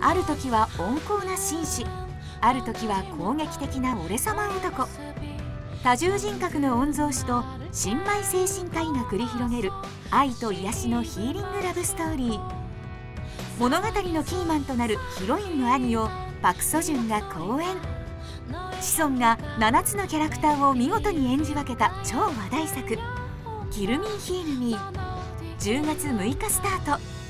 ある時は温厚な紳士、ある時は攻撃的な俺様男。多重人格の御曹司と新米精神科医が繰り広げる愛と癒しのヒーリングラブストーリー。物語のキーマンとなるヒロインの兄をパク・ソジュンが好演。志尊が7つのキャラクターを見事に演じ分けた超話題作「キル・ミー・ヒール・ミー」10月6日スタート。